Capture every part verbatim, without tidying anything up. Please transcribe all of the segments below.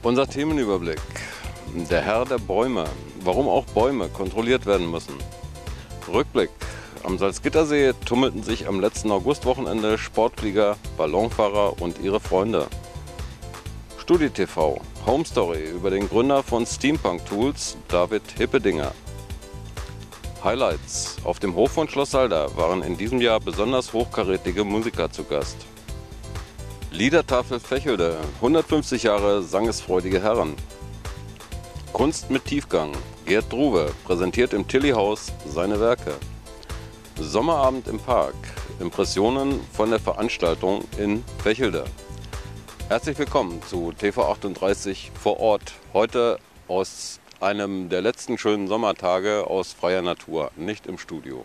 Unser Themenüberblick. Der Herr der Bäume. Warum auch Bäume kontrolliert werden müssen. Rückblick. Am Salzgittersee tummelten sich am letzten Augustwochenende Sportflieger, Ballonfahrer und ihre Freunde. StudiTV. Home Story über den Gründer von Steampunk Tools, David Hippedinger. Highlights. Auf dem Hof von Schloss Salda waren in diesem Jahr besonders hochkarätige Musiker zu Gast. Liedertafel Vechelde, hundertfünfzig Jahre sangesfreudige Herren. Kunst mit Tiefgang, Gerd Druwe präsentiert im Tilly-Haus seine Werke. Sommerabend im Park, Impressionen von der Veranstaltung in Vechelde. Herzlich willkommen zu T V achtunddreißig vor Ort, heute aus einem der letzten schönen Sommertage aus freier Natur, nicht im Studio.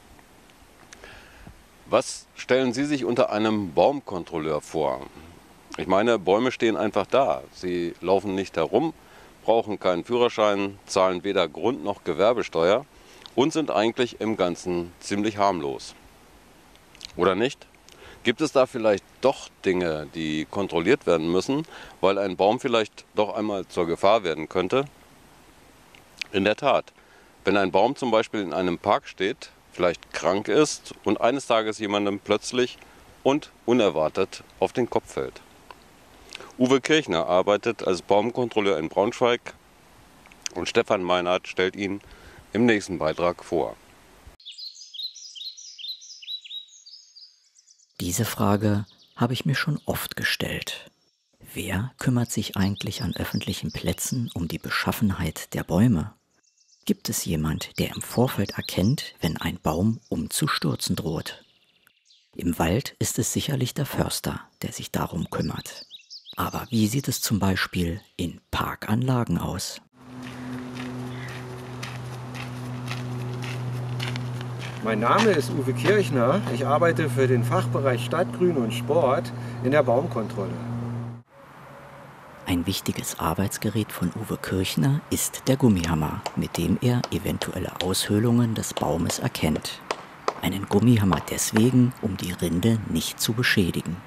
Was stellen Sie sich unter einem Baumkontrolleur vor? Ich meine, Bäume stehen einfach da. Sie laufen nicht herum, brauchen keinen Führerschein, zahlen weder Grund- noch Gewerbesteuer und sind eigentlich im Ganzen ziemlich harmlos. Oder nicht? Gibt es da vielleicht doch Dinge, die kontrolliert werden müssen, weil ein Baum vielleicht doch einmal zur Gefahr werden könnte? In der Tat, wenn ein Baum zum Beispiel in einem Park steht, vielleicht krank ist und eines Tages jemandem plötzlich und unerwartet auf den Kopf fällt. Uwe Kirchner arbeitet als Baumkontrolleur in Braunschweig und Stefan Meinert stellt ihn im nächsten Beitrag vor. Diese Frage habe ich mir schon oft gestellt. Wer kümmert sich eigentlich an öffentlichen Plätzen um die Beschaffenheit der Bäume? Gibt es jemand, der im Vorfeld erkennt, wenn ein Baum umzustürzen droht? Im Wald ist es sicherlich der Förster, der sich darum kümmert. Aber wie sieht es zum Beispiel in Parkanlagen aus? Mein Name ist Uwe Kirchner. Ich arbeite für den Fachbereich Stadtgrün und Sport in der Baumkontrolle. Ein wichtiges Arbeitsgerät von Uwe Kirchner ist der Gummihammer, mit dem er eventuelle Aushöhlungen des Baumes erkennt. Einen Gummihammer deswegen, um die Rinde nicht zu beschädigen.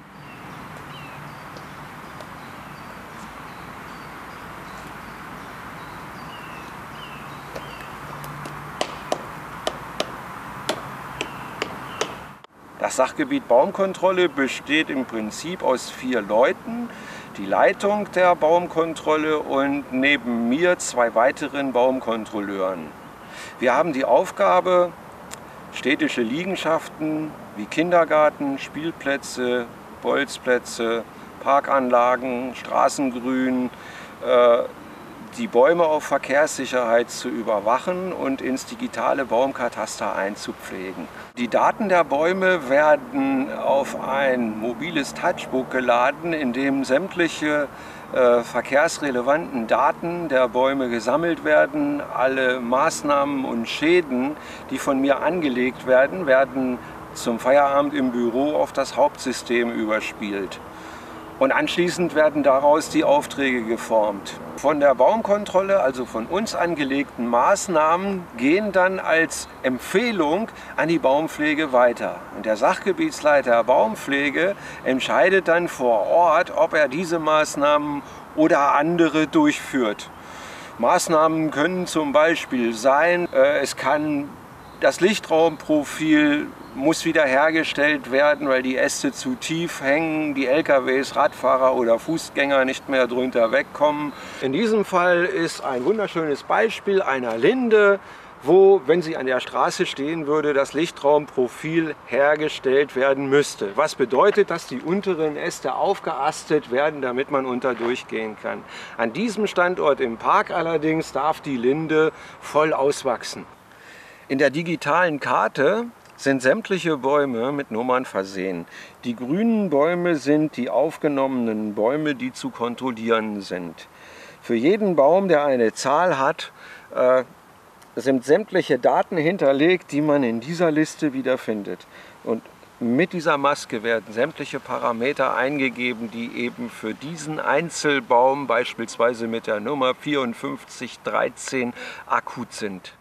Das Sachgebiet Baumkontrolle besteht im Prinzip aus vier Leuten. Die Leitung der Baumkontrolle und neben mir zwei weiteren Baumkontrolleuren. Wir haben die Aufgabe, städtische Liegenschaften wie Kindergarten, Spielplätze, Bolzplätze, Parkanlagen, Straßengrün, äh, die Bäume auf Verkehrssicherheit zu überwachen und ins digitale Baumkataster einzupflegen. Die Daten der Bäume werden auf ein mobiles Touchbook geladen, in dem sämtliche äh, verkehrsrelevanten Daten der Bäume gesammelt werden. Alle Maßnahmen und Schäden, die von mir angelegt werden, werden zum Feierabend im Büro auf das Hauptsystem überspielt. Und anschließend werden daraus die Aufträge geformt. Von der Baumkontrolle, also von uns angelegten Maßnahmen, gehen dann als Empfehlung an die Baumpflege weiter. Und der Sachgebietsleiter Baumpflege entscheidet dann vor Ort, ob er diese Maßnahmen oder andere durchführt. Maßnahmen können zum Beispiel sein, äh, es kann das Lichtraumprofil muss wieder hergestellt werden, weil die Äste zu tief hängen, die L K Ws, Radfahrer oder Fußgänger nicht mehr drunter wegkommen. In diesem Fall ist ein wunderschönes Beispiel einer Linde, wo, wenn sie an der Straße stehen würde, das Lichtraumprofil hergestellt werden müsste. Was bedeutet, dass die unteren Äste aufgeastet werden, damit man unter durchgehen kann. An diesem Standort im Park allerdings darf die Linde voll auswachsen. In der digitalen Karte sind sämtliche Bäume mit Nummern versehen. Die grünen Bäume sind die aufgenommenen Bäume, die zu kontrollieren sind. Für jeden Baum, der eine Zahl hat, äh, sind sämtliche Daten hinterlegt, die man in dieser Liste wiederfindet. Und mit dieser Maske werden sämtliche Parameter eingegeben, die eben für diesen Einzelbaum, beispielsweise mit der Nummer vierundfünfzig dreizehn, akut sind.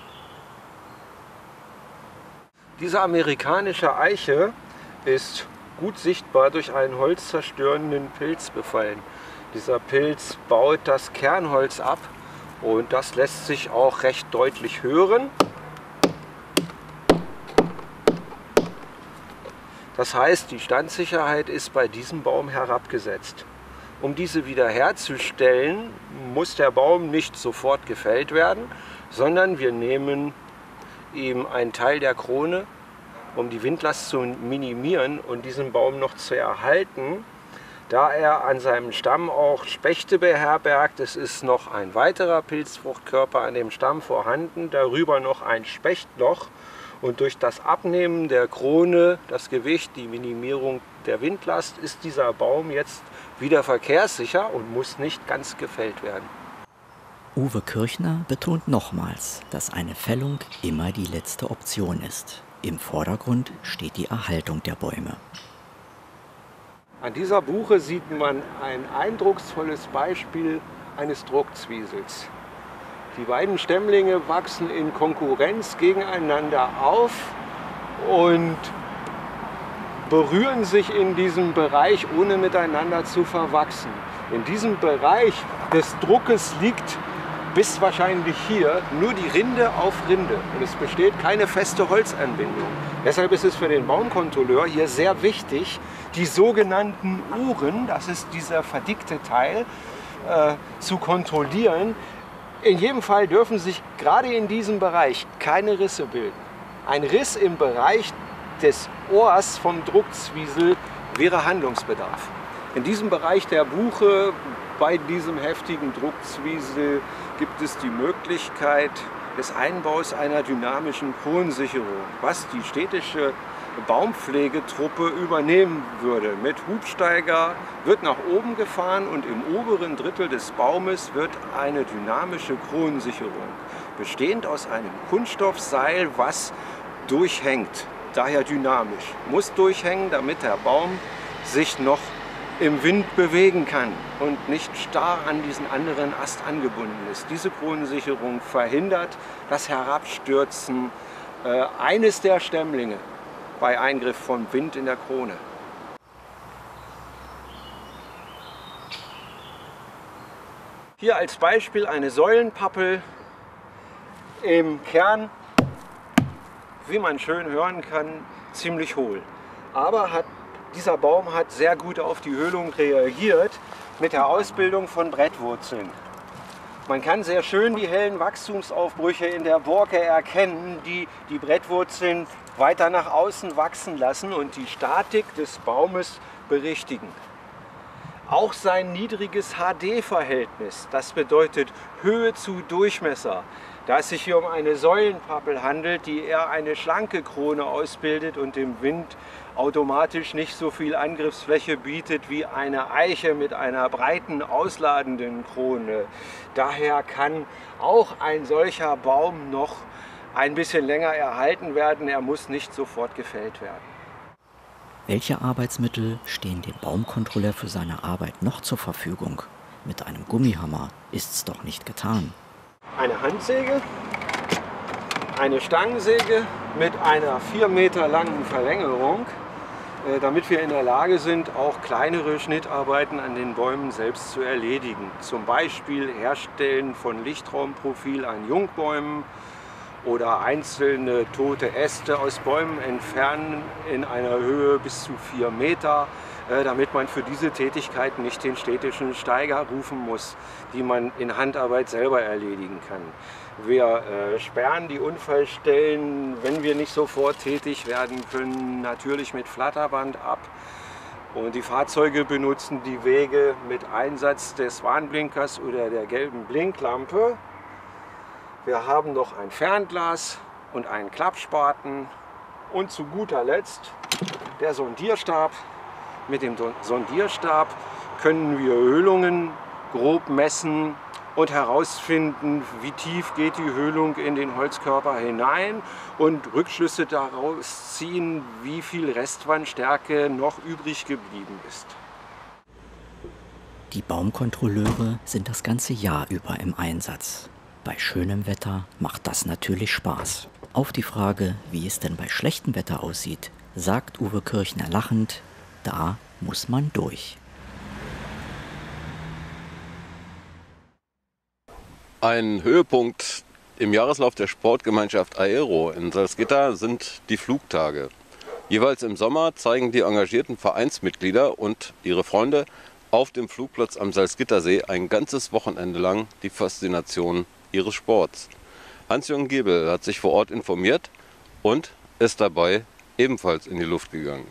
Diese amerikanische Eiche ist gut sichtbar durch einen holzzerstörenden Pilz befallen. Dieser Pilz baut das Kernholz ab und das lässt sich auch recht deutlich hören. Das heißt, die Standsicherheit ist bei diesem Baum herabgesetzt. Um diese wiederherzustellen, muss der Baum nicht sofort gefällt werden, sondern wir nehmen ihm einen Teil der Krone, um die Windlast zu minimieren und diesen Baum noch zu erhalten. Da er an seinem Stamm auch Spechte beherbergt, es ist noch ein weiterer Pilzfruchtkörper an dem Stamm vorhanden, darüber noch ein Spechtloch. Und durch das Abnehmen der Krone, das Gewicht, die Minimierung der Windlast, ist dieser Baum jetzt wieder verkehrssicher und muss nicht ganz gefällt werden. Uwe Kirchner betont nochmals, dass eine Fällung immer die letzte Option ist. Im Vordergrund steht die Erhaltung der Bäume. An dieser Buche sieht man ein eindrucksvolles Beispiel eines Druckzwiesels. Die beiden Stämmlinge wachsen in Konkurrenz gegeneinander auf und berühren sich in diesem Bereich, ohne miteinander zu verwachsen. In diesem Bereich des Druckes liegt bis wahrscheinlich hier nur die Rinde auf Rinde und es besteht keine feste Holzanbindung. Deshalb ist es für den Baumkontrolleur hier sehr wichtig, die sogenannten Uhren, das ist dieser verdickte Teil, äh, zu kontrollieren. In jedem Fall dürfen sich gerade in diesem Bereich keine Risse bilden. Ein Riss im Bereich des Ohrs vom Druckzwiesel wäre Handlungsbedarf. In diesem Bereich der Buche, bei diesem heftigen Druckzwiesel, gibt es die Möglichkeit des Einbaus einer dynamischen Kronensicherung, was die städtische Baumpflegetruppe übernehmen würde. Mit Hubsteiger wird nach oben gefahren und im oberen Drittel des Baumes wird eine dynamische Kronensicherung, bestehend aus einem Kunststoffseil, was durchhängt, daher dynamisch, muss durchhängen, damit der Baum sich noch im Wind bewegen kann und nicht starr an diesen anderen Ast angebunden ist. Diese Kronensicherung verhindert das Herabstürzen äh, eines der Stämmlinge bei Eingriff von Wind in der Krone. Hier als Beispiel eine Säulenpappel im Kern, wie man schön hören kann, ziemlich hohl. Aber hat, dieser Baum hat sehr gut auf die Höhlung reagiert mit der Ausbildung von Brettwurzeln. Man kann sehr schön die hellen Wachstumsaufbrüche in der Borke erkennen, die die Brettwurzeln weiter nach außen wachsen lassen und die Statik des Baumes berichtigen. Auch sein niedriges H D-Verhältnis, das bedeutet Höhe zu Durchmesser, da es sich hier um eine Säulenpappel handelt, die eher eine schlanke Krone ausbildet und dem Wind automatisch nicht so viel Angriffsfläche bietet wie eine Eiche mit einer breiten, ausladenden Krone. Daher kann auch ein solcher Baum noch ein bisschen länger erhalten werden, er muss nicht sofort gefällt werden. Welche Arbeitsmittel stehen dem Baumkontrolleur für seine Arbeit noch zur Verfügung? Mit einem Gummihammer ist's doch nicht getan. Eine Handsäge, eine Stangensäge mit einer vier Meter langen Verlängerung, damit wir in der Lage sind, auch kleinere Schnittarbeiten an den Bäumen selbst zu erledigen. Zum Beispiel Herstellen von Lichtraumprofil an Jungbäumen oder einzelne tote Äste aus Bäumen entfernen in einer Höhe bis zu vier Meter, damit man für diese Tätigkeit nicht den städtischen Steiger rufen muss, die man in Handarbeit selber erledigen kann. Wir äh, sperren die Unfallstellen, wenn wir nicht sofort tätig werden können, natürlich mit Flatterband ab. Und die Fahrzeuge benutzen die Wege mit Einsatz des Warnblinkers oder der gelben Blinklampe. Wir haben noch ein Fernglas und einen Klappspaten und zu guter Letzt der Sondierstab. Mit dem Sondierstab können wir Höhlungen grob messen und herausfinden, wie tief geht die Höhlung in den Holzkörper hinein und Rückschlüsse daraus ziehen, wie viel Restwandstärke noch übrig geblieben ist. Die Baumkontrolleure sind das ganze Jahr über im Einsatz. Bei schönem Wetter macht das natürlich Spaß. Auf die Frage, wie es denn bei schlechtem Wetter aussieht, sagt Uwe Kirchner lachend: Da muss man durch. Ein Höhepunkt im Jahreslauf der Sportgemeinschaft Aero in Salzgitter sind die Flugtage. Jeweils im Sommer zeigen die engagierten Vereinsmitglieder und ihre Freunde auf dem Flugplatz am Salzgittersee ein ganzes Wochenende lang die Faszination ihres Sports. Hans-Jürgen Gebel hat sich vor Ort informiert und ist dabei ebenfalls in die Luft gegangen.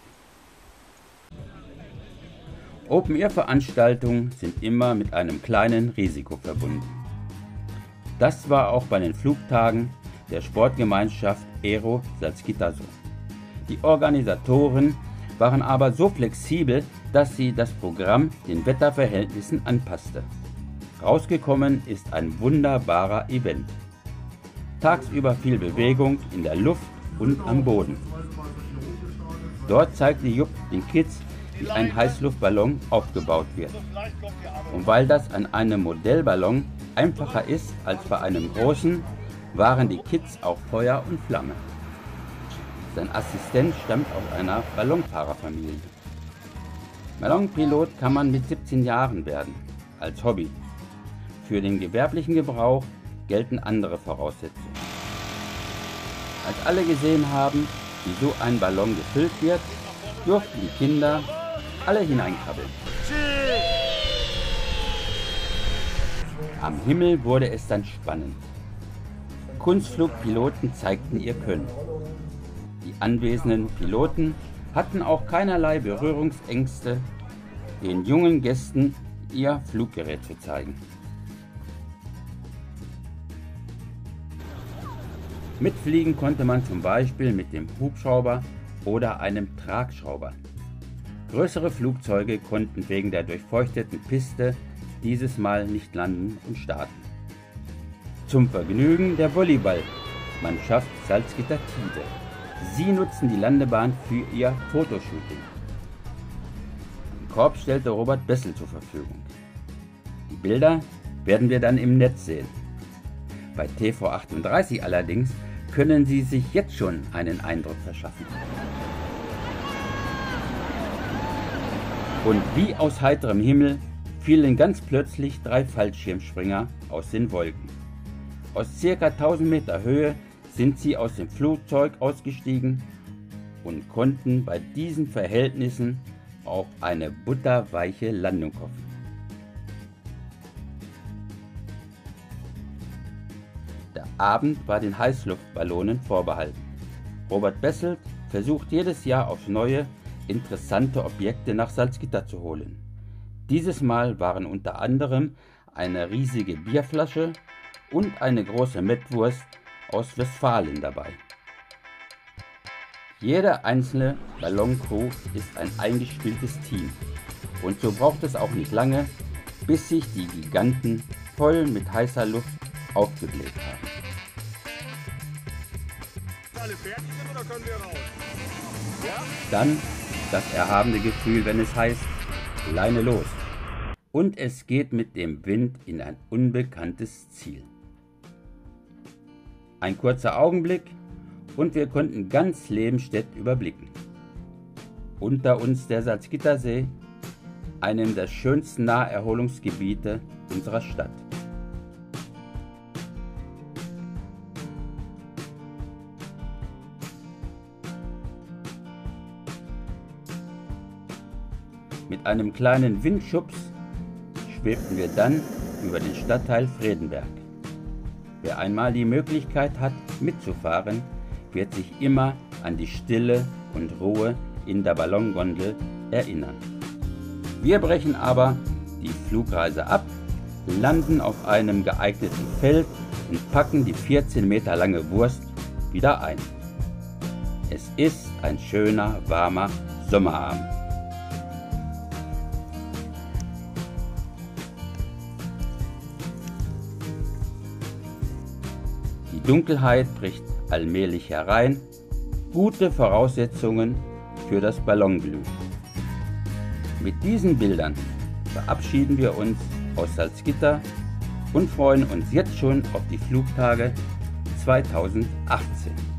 Open-Air-Veranstaltungen sind immer mit einem kleinen Risiko verbunden. Das war auch bei den Flugtagen der Sportgemeinschaft Aero Salzgitter so. Die Organisatoren waren aber so flexibel, dass sie das Programm den Wetterverhältnissen anpasste. Rausgekommen ist ein wunderbarer Event. Tagsüber viel Bewegung in der Luft und am Boden. Dort zeigte Jupp den Kids, wie ein Heißluftballon aufgebaut wird. Und weil das an einem Modellballon einfacher ist als bei einem großen, waren die Kids auch Feuer und Flamme. Sein Assistent stammt aus einer Ballonfahrerfamilie. Ballonpilot kann man mit siebzehn Jahren werden, als Hobby. Für den gewerblichen Gebrauch gelten andere Voraussetzungen. Als alle gesehen haben, wie so ein Ballon gefüllt wird, durften die Kinder alle hineinkrabbeln. Am Himmel wurde es dann spannend. Kunstflugpiloten zeigten ihr Können. Die anwesenden Piloten hatten auch keinerlei Berührungsängste, den jungen Gästen ihr Fluggerät zu zeigen. Mitfliegen konnte man zum Beispiel mit dem Hubschrauber oder einem Tragschrauber. Größere Flugzeuge konnten wegen der durchfeuchteten Piste dieses Mal nicht landen und starten. Zum Vergnügen der Volleyballmannschaft Salzgitter Tide. Sie nutzen die Landebahn für ihr Fotoshooting. Den Korb stellte Robert Bessel zur Verfügung. Die Bilder werden wir dann im Netz sehen. Bei T V achtunddreißig allerdings können Sie sich jetzt schon einen Eindruck verschaffen. Und wie aus heiterem Himmel fielen ganz plötzlich drei Fallschirmspringer aus den Wolken. Aus ca. tausend Meter Höhe sind sie aus dem Flugzeug ausgestiegen und konnten bei diesen Verhältnissen auf eine butterweiche Landung hoffen. Der Abend war den Heißluftballonen vorbehalten. Robert Bessel versucht jedes Jahr aufs Neue, interessante Objekte nach Salzgitter zu holen. Dieses Mal waren unter anderem eine riesige Bierflasche und eine große Mettwurst aus Westfalen dabei. Jede einzelne Balloncrew ist ein eingespieltes Team und so braucht es auch nicht lange, bis sich die Giganten voll mit heißer Luft aufgebläht haben. Alle fertig sind oder können wir raus? Ja? Dann das erhabene Gefühl, wenn es heißt, Leine los. Und es geht mit dem Wind in ein unbekanntes Ziel. Ein kurzer Augenblick und wir konnten ganz Lebenstedt überblicken. Unter uns der Salzgittersee, einem der schönsten Naherholungsgebiete unserer Stadt. Mit einem kleinen Windschubs schwebten wir dann über den Stadtteil Fredenberg. Wer einmal die Möglichkeit hat, mitzufahren, wird sich immer an die Stille und Ruhe in der Ballongondel erinnern. Wir brechen aber die Flugreise ab, landen auf einem geeigneten Feld und packen die vierzehn Meter lange Wurst wieder ein. Es ist ein schöner, warmer Sommerabend. Die Dunkelheit bricht allmählich herein, gute Voraussetzungen für das Ballonglühen. Mit diesen Bildern verabschieden wir uns aus Salzgitter und freuen uns jetzt schon auf die Flugtage zweitausendachtzehn.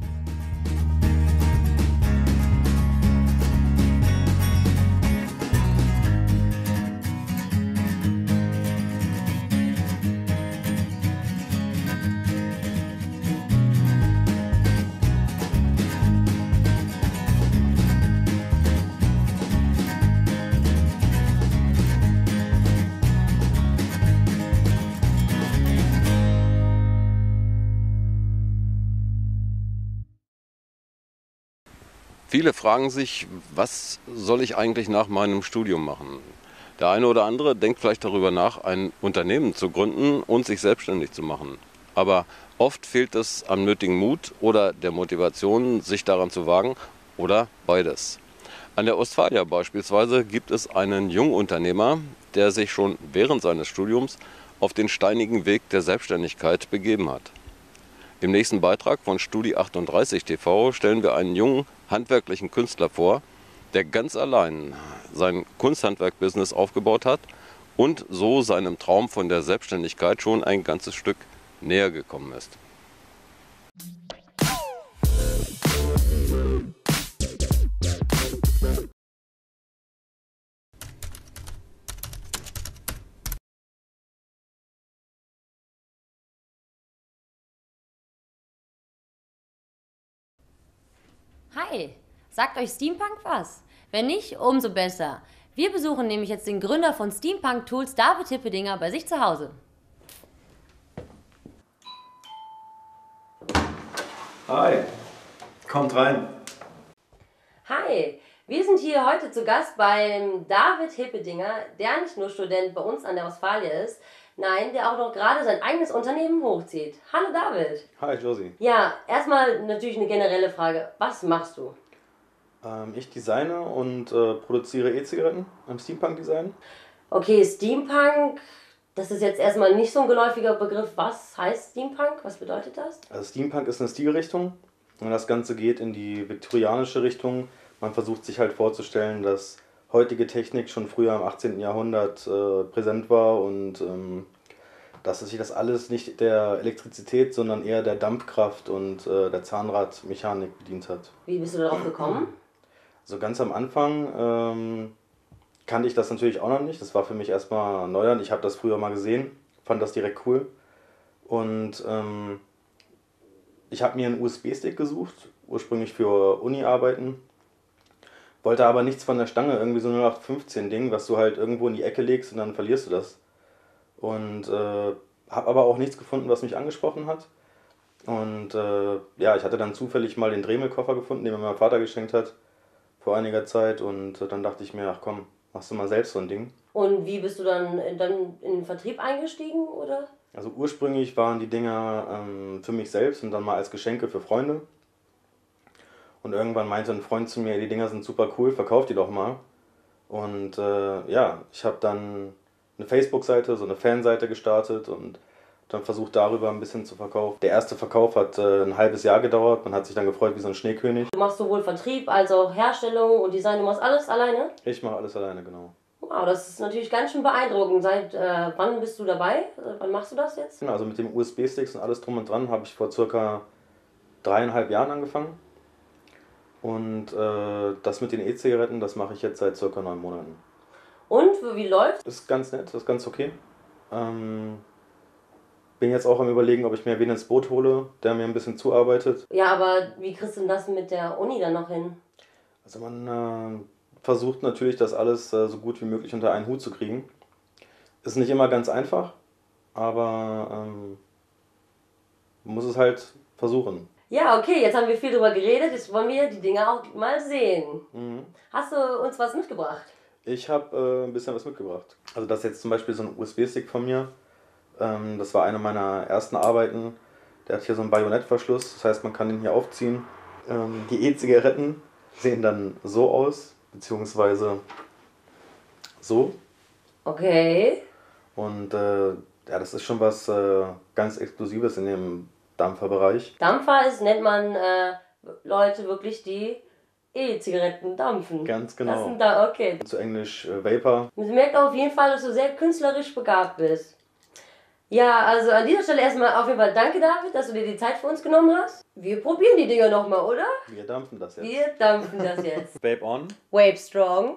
Viele fragen sich, was soll ich eigentlich nach meinem Studium machen? Der eine oder andere denkt vielleicht darüber nach, ein Unternehmen zu gründen und sich selbstständig zu machen. Aber oft fehlt es am nötigen Mut oder der Motivation, sich daran zu wagen, oder beides. An der Ostfalia beispielsweise gibt es einen Jungunternehmer, der sich schon während seines Studiums auf den steinigen Weg der Selbstständigkeit begeben hat. Im nächsten Beitrag von Studi achtunddreißig T V stellen wir einen jungen handwerklichen Künstler vor, der ganz allein sein Kunsthandwerk-Business aufgebaut hat und so seinem Traum von der Selbstständigkeit schon ein ganzes Stück näher gekommen ist. Hi, sagt euch Steampunk was? Wenn nicht, umso besser. Wir besuchen nämlich jetzt den Gründer von Steampunk Tools, David Hippedinger, bei sich zu Hause. Hi, kommt rein. Hi, wir sind hier heute zu Gast beim David Hippedinger, der nicht nur Student bei uns an der Ostfalia ist, nein, der auch noch gerade sein eigenes Unternehmen hochzieht. Hallo David. Hi Josie. Ja, erstmal natürlich eine generelle Frage. Was machst du? Ähm, ich designe und äh, produziere E-Zigaretten im Steampunk-Design. Okay, Steampunk, das ist jetzt erstmal nicht so ein geläufiger Begriff. Was heißt Steampunk? Was bedeutet das? Also Steampunk ist eine Stilrichtung und das Ganze geht in die viktorianische Richtung. Man versucht sich halt vorzustellen, dass heutige Technik schon früher im achtzehnten Jahrhundert äh, präsent war und ähm, dass sich das alles nicht der Elektrizität, sondern eher der Dampfkraft und äh, der Zahnradmechanik bedient hat. Wie bist du darauf gekommen? Also ganz am Anfang ähm, kannte ich das natürlich auch noch nicht. Das war für mich erstmal Neuland. Ich habe das früher mal gesehen, fand das direkt cool. Und ähm, ich habe mir einen U S B-Stick gesucht, ursprünglich für Uni-Arbeiten. Wollte aber nichts von der Stange, irgendwie so ein null acht fünfzehn Ding, was du halt irgendwo in die Ecke legst und dann verlierst du das. Und äh, habe aber auch nichts gefunden, was mich angesprochen hat. Und äh, ja, ich hatte dann zufällig mal den Dremel-Koffer gefunden, den mir mein Vater geschenkt hat vor einiger Zeit. Und äh, dann dachte ich mir, ach komm, machst du mal selbst so ein Ding. Und wie bist du dann, dann in den Vertrieb eingestiegen, oder? Also ursprünglich waren die Dinger ähm, für mich selbst und dann mal als Geschenke für Freunde. Und irgendwann meinte ein Freund zu mir, die Dinger sind super cool, verkauf die doch mal. Und äh, ja, ich habe dann eine Facebook-Seite, so eine Fanseite gestartet und dann versucht darüber ein bisschen zu verkaufen. Der erste Verkauf hat äh, ein halbes Jahr gedauert, man hat sich dann gefreut wie so ein Schneekönig. Du machst sowohl Vertrieb als auch Herstellung und Design, du machst alles alleine? Ich mache alles alleine, genau. Wow, das ist natürlich ganz schön beeindruckend. Seit äh, wann bist du dabei? Äh, wann machst du das jetzt? Also mit dem U S B-Sticks und alles drum und dran habe ich vor circa dreieinhalb Jahren angefangen. Und äh, das mit den E-Zigaretten, das mache ich jetzt seit circa neun Monaten. Und, wie läuft's? Das ist ganz nett, das ist ganz okay. Ähm, bin jetzt auch am Überlegen, ob ich mir wen ins Boot hole, der mir ein bisschen zuarbeitet. Ja, aber wie kriegst du denn das mit der Uni dann noch hin? Also man äh, versucht natürlich, das alles äh, so gut wie möglich unter einen Hut zu kriegen. Ist nicht immer ganz einfach, aber ähm, man muss es halt versuchen. Ja, okay, jetzt haben wir viel drüber geredet, jetzt wollen wir die Dinge auch mal sehen. Mhm. Hast du uns was mitgebracht? Ich habe äh, ein bisschen was mitgebracht. Also das ist jetzt zum Beispiel so ein U S B-Stick von mir. Ähm, das war eine meiner ersten Arbeiten. Der hat hier so einen Bajonettverschluss, das heißt man kann den hier aufziehen. Ähm, die E-Zigaretten sehen dann so aus, beziehungsweise so. Okay. Und äh, ja, das ist schon was äh, ganz Exklusives in dem Dampferbereich. Dampfer ist, nennt man äh, Leute wirklich, die E-Zigaretten dampfen. Ganz genau. Das sind da, okay. Zu Englisch äh, Vapor. Man merkt auf jeden Fall, dass du sehr künstlerisch begabt bist. Ja, also an dieser Stelle erstmal auf jeden Fall danke, David, dass du dir die Zeit für uns genommen hast. Wir probieren die Dinger nochmal, oder? Wir dampfen das jetzt. Wir dampfen das jetzt. Vape on. Vape strong.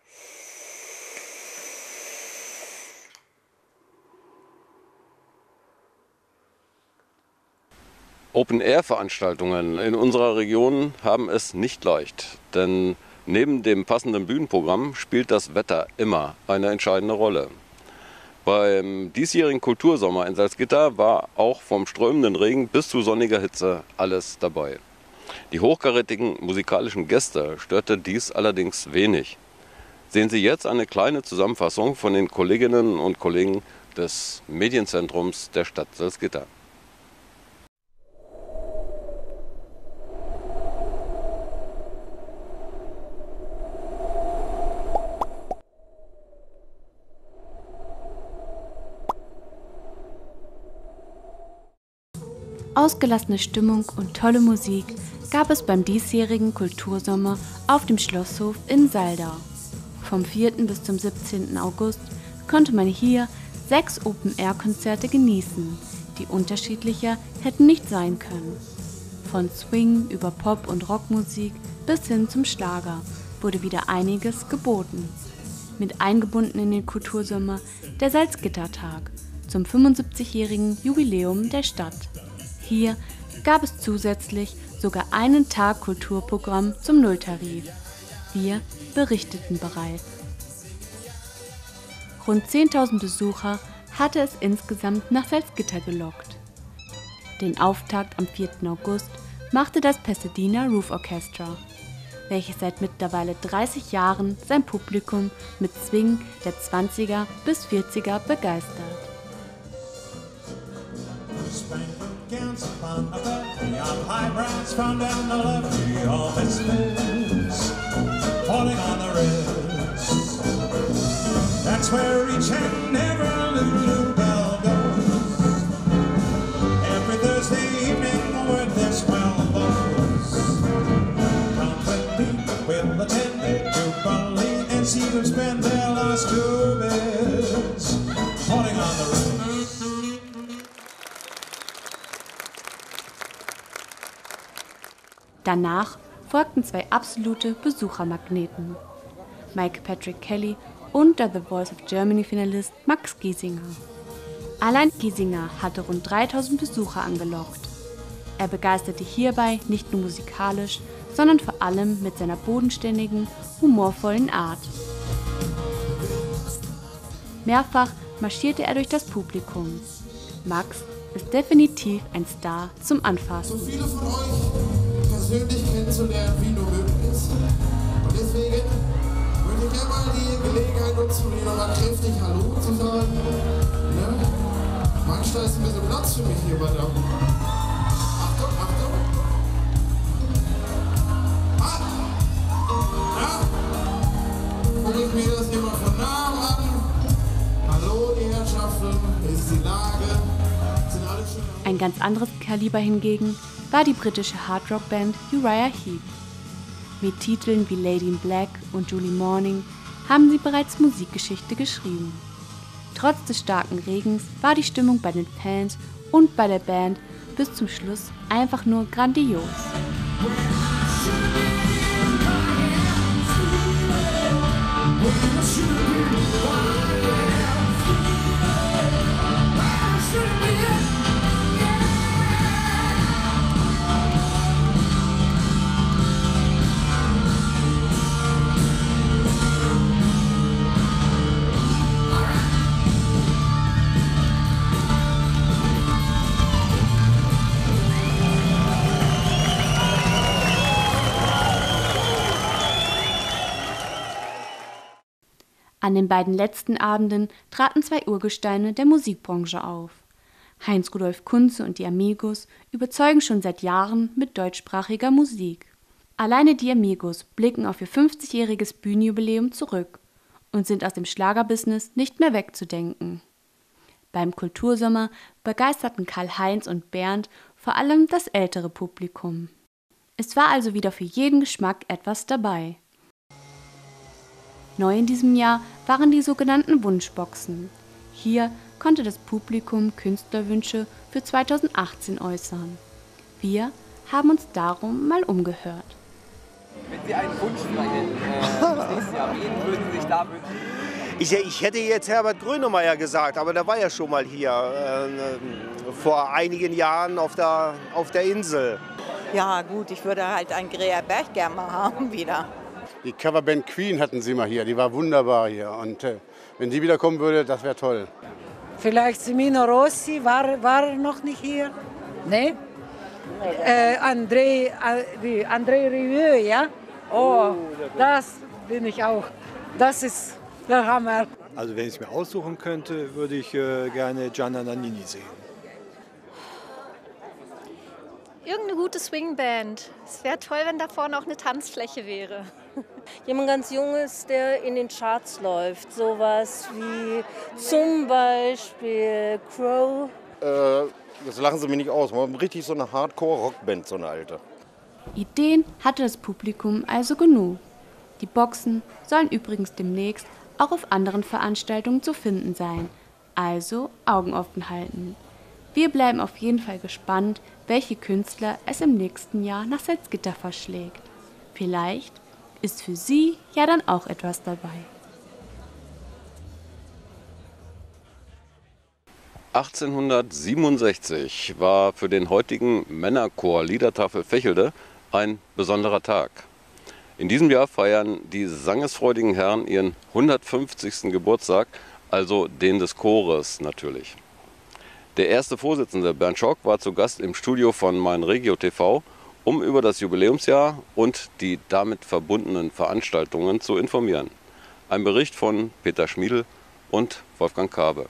Open-Air-Veranstaltungen in unserer Region haben es nicht leicht, denn neben dem passenden Bühnenprogramm spielt das Wetter immer eine entscheidende Rolle. Beim diesjährigen Kultursommer in Salzgitter war auch vom strömenden Regen bis zu sonniger Hitze alles dabei. Die hochkarätigen musikalischen Gäste störte dies allerdings wenig. Sehen Sie jetzt eine kleine Zusammenfassung von den Kolleginnen und Kollegen des Medienzentrums der Stadt Salzgitter. Ausgelassene Stimmung und tolle Musik gab es beim diesjährigen Kultursommer auf dem Schlosshof in Saldau. Vom vierten bis zum siebzehnten August konnte man hier sechs Open-Air-Konzerte genießen, die unterschiedlicher hätten nicht sein können. Von Swing über Pop- und Rockmusik bis hin zum Schlager wurde wieder einiges geboten. Mit eingebunden in den Kultursommer der Salzgittertag zum fünfundsiebzigjährigen Jubiläum der Stadt. Hier gab es zusätzlich sogar einen Tag Kulturprogramm zum Nulltarif. Wir berichteten bereits. Rund zehntausend Besucher hatte es insgesamt nach Salzgitter gelockt. Den Auftakt am vierten August machte das Pasadena Roof Orchestra, welches seit mittlerweile dreißig Jahren sein Publikum mit Swing der zwanziger bis vierziger begeistert. That's where each and every little bell goes. Every Thursday evening with their swell bows. Come with me, we'll attend to Bali and see them spend their last two bits falling on the road. Danach folgten zwei absolute Besuchermagneten. Mike Patrick Kelly und der The Voice of Germany-Finalist Max Giesinger. Allein Giesinger hatte rund dreitausend Besucher angelockt. Er begeisterte hierbei nicht nur musikalisch, sondern vor allem mit seiner bodenständigen, humorvollen Art. Mehrfach marschierte er durch das Publikum. Max ist definitiv ein Star zum Anfassen. So viele von euch persönlich kennenzulernen, wie nur möglich ist. Und deswegen würde ich gerne mal die Gelegenheit nutzen, um Ihnen nochmal kräftig Hallo zu sagen. Ne? Manchmal ist ein bisschen Platz für mich hier bei der Achtung, Achtung. Ah! Ja? Gucke ich mir das hier mal von nahem an. Hallo, die Herrschaften, wie ist die Lage? Sind alle schön? Ein ganz anderes Kaliber hingegen war die britische Hardrock-Band Uriah Heep. Mit Titeln wie Lady in Black und Julie Morning haben sie bereits Musikgeschichte geschrieben. Trotz des starken Regens war die Stimmung bei den Fans und bei der Band bis zum Schluss einfach nur grandios. An den beiden letzten Abenden traten zwei Urgesteine der Musikbranche auf. Heinz-Rudolf Kunze und die Amigos überzeugen schon seit Jahren mit deutschsprachiger Musik. Alleine die Amigos blicken auf ihr fünfzigjähriges Bühnenjubiläum zurück und sind aus dem Schlagerbusiness nicht mehr wegzudenken. Beim Kultursommer begeisterten Karl-Heinz und Bernd vor allem das ältere Publikum. Es war also wieder für jeden Geschmack etwas dabei. Neu in diesem Jahr waren die sogenannten Wunschboxen. Hier konnte das Publikum Künstlerwünsche für zweitausendachtzehn äußern. Wir haben uns darum mal umgehört. Wenn Sie einen Wunsch frei hätten, äh, das nächste Jahr, wen würden Sie sich da wünschen? Ich, ich hätte jetzt Herbert Grönemeyer gesagt, aber der war ja schon mal hier äh, vor einigen Jahren auf der, auf der Insel. Ja gut, ich würde halt einen Grea Berg gerne mal haben wieder. Die Coverband Queen hatten sie mal hier, die war wunderbar hier. Und äh, wenn die wiederkommen würde, das wäre toll. Vielleicht Semino Rossi, war, war er noch nicht hier? Nee? Äh, André, äh, wie André Rieu, ja? Oh, das bin ich auch. Das ist der Hammer. Also wenn ich es mir aussuchen könnte, würde ich äh, gerne Gianna Nannini sehen. Irgendeine gute Swingband. Es wäre toll, wenn da vorne auch eine Tanzfläche wäre. Jemand ganz Junges, der in den Charts läuft. Sowas wie zum Beispiel Crow. Äh, das lachen Sie mich nicht aus. Man richtig so eine Hardcore-Rockband, so eine alte. Ideen hatte das Publikum also genug. Die Boxen sollen übrigens demnächst auch auf anderen Veranstaltungen zu finden sein. Also Augen offen halten. Wir bleiben auf jeden Fall gespannt, welche Künstler es im nächsten Jahr nach Salzgitter verschlägt. Vielleicht ist für Sie ja dann auch etwas dabei. achtzehnhundertsiebenundsechzig war für den heutigen Männerchor Liedertafel Vechelde ein besonderer Tag. In diesem Jahr feiern die sangesfreudigen Herren ihren hundertfünfzigsten Geburtstag, also den des Chores natürlich. Der erste Vorsitzende Bernd Schock war zu Gast im Studio von Mein Regio T V, um über das Jubiläumsjahr und die damit verbundenen Veranstaltungen zu informieren. Ein Bericht von Peter Schmiedl und Wolfgang Kabe.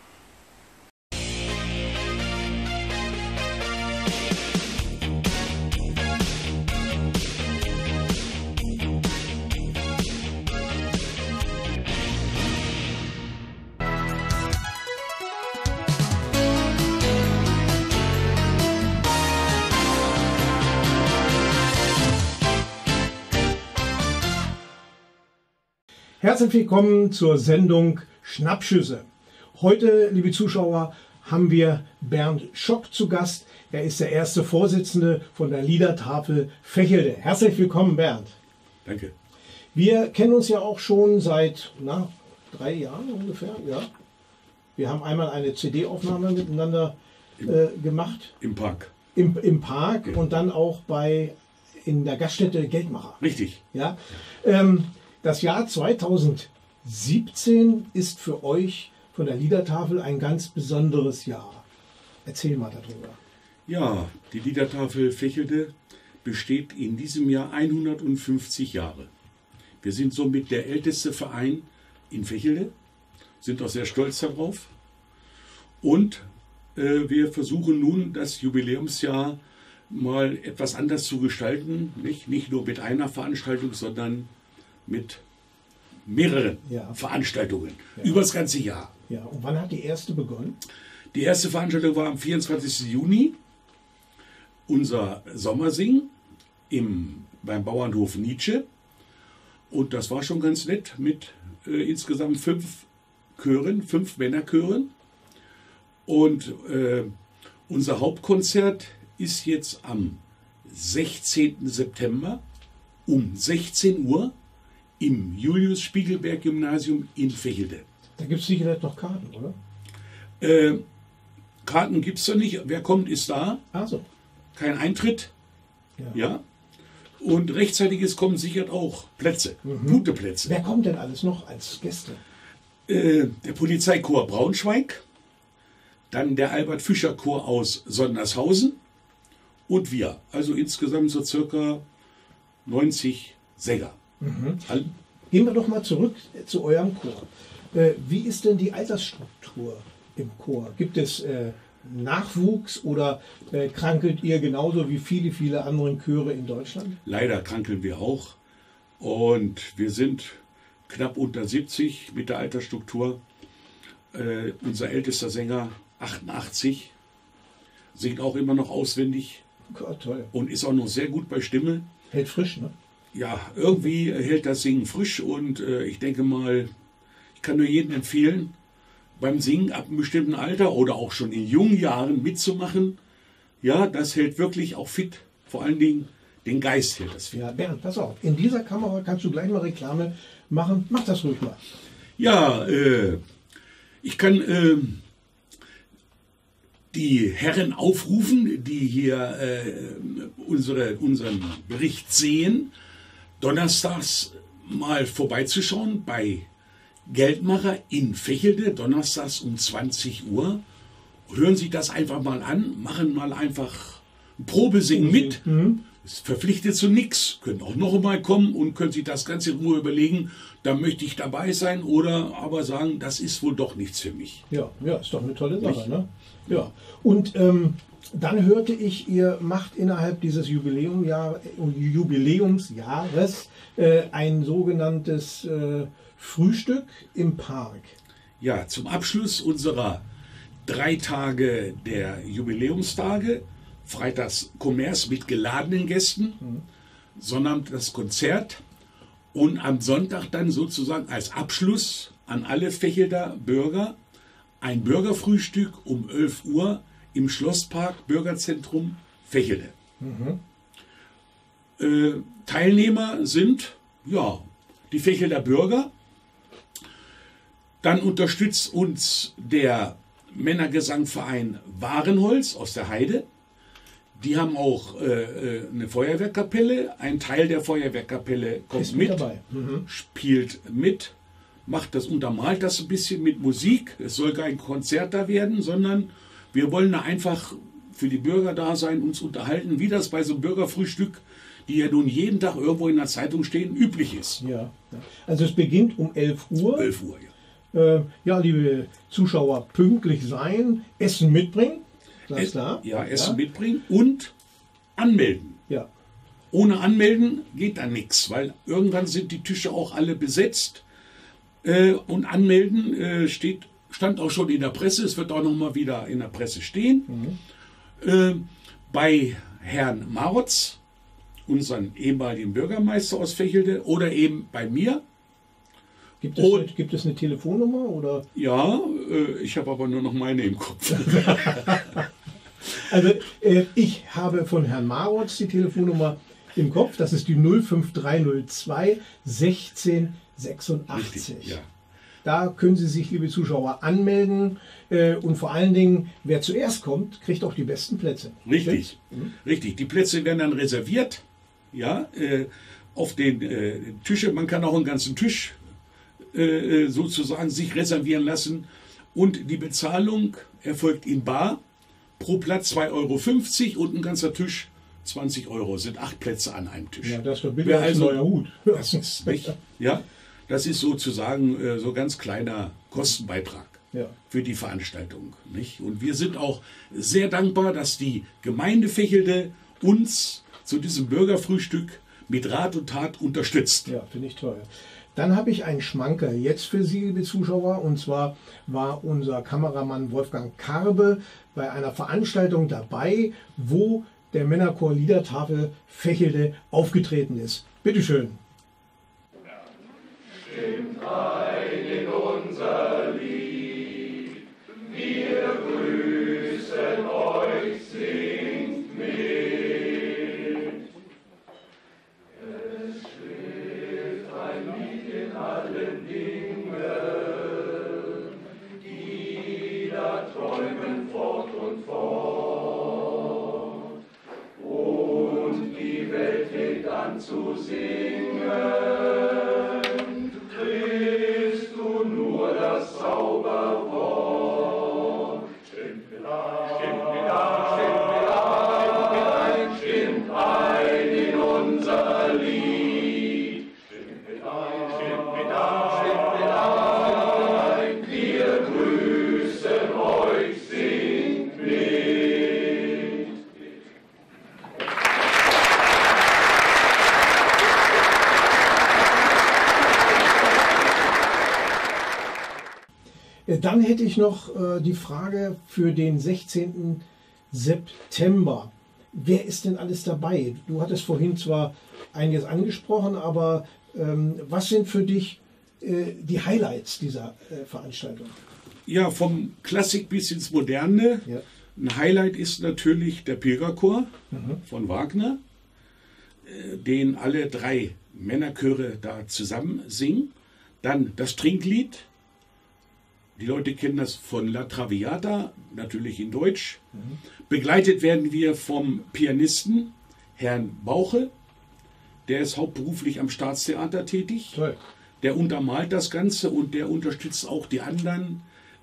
Herzlich willkommen zur Sendung Schnappschüsse. Heute, liebe Zuschauer, haben wir Bernd Schock zu Gast. Er ist der erste Vorsitzende von der Liedertafel Vechelde. Herzlich willkommen, Bernd. Danke. Wir kennen uns ja auch schon seit na, drei Jahren ungefähr. Ja. Wir haben einmal eine C D-Aufnahme miteinander äh, gemacht. Im Park. Im, im Park ja. Und dann auch bei in der Gaststätte Geldmacher. Richtig. Ja. Ähm, Das Jahr zweitausendsiebzehn ist für euch von der Liedertafel ein ganz besonderes Jahr. Erzähl mal darüber. Ja, die Liedertafel Vechelde besteht in diesem Jahr hundertfünfzig Jahre. Wir sind somit der älteste Verein in Vechelde, sind auch sehr stolz darauf. Und äh, wir versuchen nun, das Jubiläumsjahr mal etwas anders zu gestalten. Nicht, nicht nur mit einer Veranstaltung, sondern mit mehreren ja. Veranstaltungen ja. über das ganze Jahr. Ja, und wann hat die erste begonnen? Die erste Veranstaltung war am vierundzwanzigsten Juni, unser Sommersing im, beim Bauernhof Nietzsche. Und das war schon ganz nett mit äh, insgesamt fünf Chören, fünf Männerchören. Und äh, unser Hauptkonzert ist jetzt am sechzehnten September um sechzehn Uhr im Julius-Spiegelberg-Gymnasium in Vechelde. Da gibt es sicherlich noch Karten, oder? Äh, Karten gibt es da nicht. Wer kommt, ist da. Ach so. Kein Eintritt. Ja. ja. Und rechtzeitiges kommen sicher auch Plätze. Mhm. Gute Plätze. Wer kommt denn alles noch als Gäste? Äh, der Polizeichor Braunschweig. Dann der Albert-Fischer-Chor aus Sondershausen. Und wir. Also insgesamt so circa neunzig Sänger. Mhm. Gehen wir doch mal zurück zu eurem Chor. Äh, wie ist denn die Altersstruktur im Chor? Gibt es äh, Nachwuchs oder äh, krankelt ihr genauso wie viele, viele andere Chöre in Deutschland? Leider krankeln wir auch. Und wir sind knapp unter siebzig mit der Altersstruktur. Äh, unser ältester Sänger, achtundachtzig, singt auch immer noch auswendig. Gott, toll. Und ist auch noch sehr gut bei Stimme. Hält frisch, ne? Ja, irgendwie hält das Singen frisch und äh, ich denke mal, ich kann nur jedem empfehlen, beim Singen ab einem bestimmten Alter oder auch schon in jungen Jahren mitzumachen. Ja, das hält wirklich auch fit. Vor allen Dingen den Geist hält das fit. Ja, Bernd, pass auf. In dieser Kamera kannst du gleich mal Reklame machen. Mach das ruhig mal. Ja, äh, ich kann äh, die Herren aufrufen, die hier äh, unsere, unseren Bericht sehen, donnerstags mal vorbeizuschauen bei Geldmacher in Vechelde, donnerstags um zwanzig Uhr. Hören Sie das einfach mal an, machen mal einfach Probe singen mit. Mhm. Ist verpflichtet zu nichts. Können auch noch mal kommen und können sich das Ganze in Ruhe überlegen, da möchte ich dabei sein oder aber sagen, das ist wohl doch nichts für mich. Ja, ja, ist doch eine tolle Sache. Nicht? Ne? Ja. Und ähm, dann hörte ich, ihr macht innerhalb dieses Jubiläumjahr, Jubiläumsjahres äh, ein sogenanntes äh, Frühstück im Park. Ja, zum Abschluss unserer drei Tage der Jubiläumstage, freitags Kommers mit geladenen Gästen, mhm. Sonnabend das Konzert und am Sonntag dann sozusagen als Abschluss an alle Vechelder Bürger ein Bürgerfrühstück um elf Uhr im Schlosspark Bürgerzentrum Vechelde. Mhm. Äh, Teilnehmer sind ja die Vechelder Bürger. Dann unterstützt uns der Männergesangverein Warenholz aus der Heide. Die haben auch äh, eine Feuerwehrkapelle. Ein Teil der Feuerwehrkapelle kommt Ist mit, mit dabei. Mhm. spielt mit, macht das, untermalt das ein bisschen mit Musik. Es soll kein Konzert da werden, sondern wir wollen da einfach für die Bürger da sein, uns unterhalten, wie das bei so einem Bürgerfrühstück, die ja nun jeden Tag irgendwo in der Zeitung stehen, üblich ist. Ja, also es beginnt um elf Uhr. elf Uhr, ja. Äh, ja, liebe Zuschauer, pünktlich sein, Essen mitbringen. Das Es, da. ja, Essen Ja. mitbringen und anmelden. Ja. Ohne Anmelden geht da nichts, weil irgendwann sind die Tische auch alle besetzt. Äh, und anmelden äh, steht, stand auch schon in der Presse, es wird auch noch mal wieder in der Presse stehen. Mhm. Äh, bei Herrn Marotz, unseren ehemaligen Bürgermeister aus Vechelde, oder eben bei mir. Gibt es, eine, gibt es eine Telefonnummer? Oder? Ja, äh, ich habe aber nur noch meine im Kopf. Also äh, ich habe von Herrn Marotz die Telefonnummer im Kopf. Das ist die null fünf drei null zwei sechzehn sechsundachtzig. Richtig, ja. Da können Sie sich, liebe Zuschauer, anmelden. Äh, und vor allen Dingen, wer zuerst kommt, kriegt auch die besten Plätze. Richtig, Mhm. richtig. Die Plätze werden dann reserviert. Ja, äh, auf den äh, Tische. Man kann auch einen ganzen Tisch äh, sozusagen sich reservieren lassen. Und die Bezahlung erfolgt in bar. Pro Platz zwei Euro fünfzig und ein ganzer Tisch zwanzig Euro. Sind acht Plätze an einem Tisch. Ja, das ist billiger als ein neuer Hut. Das ist nicht, ja, das ist sozusagen äh, so ganz kleiner Kostenbeitrag Ja. für die Veranstaltung. Nicht? Und wir sind auch sehr dankbar, dass die Gemeinde Vechelde uns zu diesem Bürgerfrühstück mit Rat und Tat unterstützt. Ja, finde ich toll. Dann habe ich einen Schmanker jetzt für Sie, liebe Zuschauer. Und zwar war unser Kameramann Wolfgang Karbe bei einer Veranstaltung dabei, wo der Männerchor Liedertafel Vechelde aufgetreten ist. Bitte schön. Stimmt ein in unser Lied, wir grüßen euch, singt mit. Es schläft ein Lied in allen Dingen, die da träumen fort und fort. Und die Welt fängt an zu singen. Triffst du nur das Zauberwort? Stimmt mit ein, stimmt mit ein, stimmt mit ein, stimmt ein in unser Lied. Stimmt mit ein, stimmt mit ein, stimmt mit ein, wir grüßen euch, singt mit. Dann hätte ich noch äh, die Frage für den sechzehnten September. Wer ist denn alles dabei? Du hattest vorhin zwar einiges angesprochen, aber ähm, was sind für dich äh, die Highlights dieser äh, Veranstaltung? Ja, vom Klassik bis ins Moderne. Ja. Ein Highlight ist natürlich der Pilgerchor Mhm. von Wagner, äh, den alle drei Männerchöre da zusammen singen. Dann das Trinklied. Die Leute kennen das von La Traviata, natürlich in Deutsch. Mhm. Begleitet werden wir vom Pianisten Herrn Bauche. Der ist hauptberuflich am Staatstheater tätig. Toll. Der untermalt das Ganze und der unterstützt auch die anderen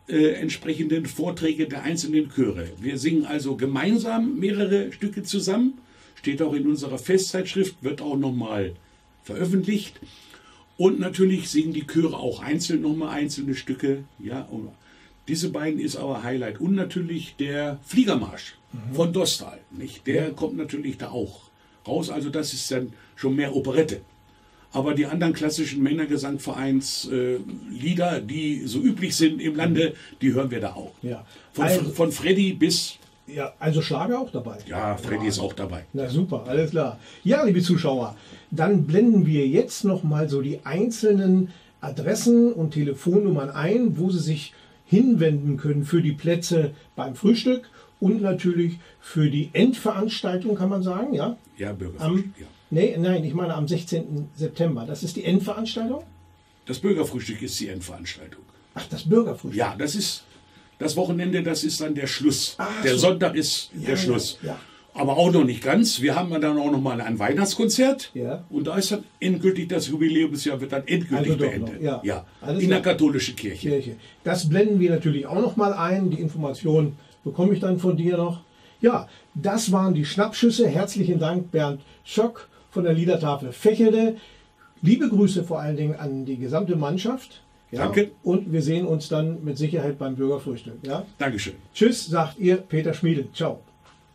äh, entsprechenden Vorträge der einzelnen Chöre. Wir singen also gemeinsam mehrere Stücke zusammen, steht auch in unserer Festzeitschrift, wird auch nochmal veröffentlicht. Und natürlich singen die Chöre auch einzeln nochmal einzelne Stücke. Ja, und diese beiden ist aber Highlight. Und natürlich der Fliegermarsch mhm. von Dostal. Nicht? Der ja. kommt natürlich da auch raus. Also das ist dann schon mehr Operette. Aber die anderen klassischen Männergesangvereins äh, Lieder, die so üblich sind im Lande, die hören wir da auch. Ja. Von, also, von Freddy bis... Ja, also Schlager auch dabei. Ja, Freddy ja. ist auch dabei. Na super, alles klar. Ja, liebe Zuschauer, dann blenden wir jetzt noch mal so die einzelnen Adressen und Telefonnummern ein, wo Sie sich hinwenden können für die Plätze beim Frühstück und natürlich für die Endveranstaltung, kann man sagen, ja? Ja, Bürgerfrühstück, ja. Nee, nein, ich meine am sechzehnten September. Das ist die Endveranstaltung? Das Bürgerfrühstück ist die Endveranstaltung. Ach, das Bürgerfrühstück? Ja, das ist das Wochenende, das ist dann der Schluss. Ach, der so. Sonntag ist Ja, der Schluss. Ja, ja. Aber auch noch nicht ganz. Wir haben dann auch noch mal ein Weihnachtskonzert. Ja. Und da ist dann endgültig das Jubiläumsjahr wird dann endgültig Also doch beendet. noch, ja. ja. Alles In klar. der katholischen Kirche. Kirche. Das blenden wir natürlich auch noch mal ein. Die Information bekomme ich dann von dir noch. Ja, das waren die Schnappschüsse. Herzlichen Dank, Bernd Schock von der Liedertafel Vechelde. Liebe Grüße vor allen Dingen an die gesamte Mannschaft. Ja, Danke. Und wir sehen uns dann mit Sicherheit beim Bürgerfrühstück. Ja? Dankeschön. Tschüss, sagt ihr Peter Schmiede. Ciao.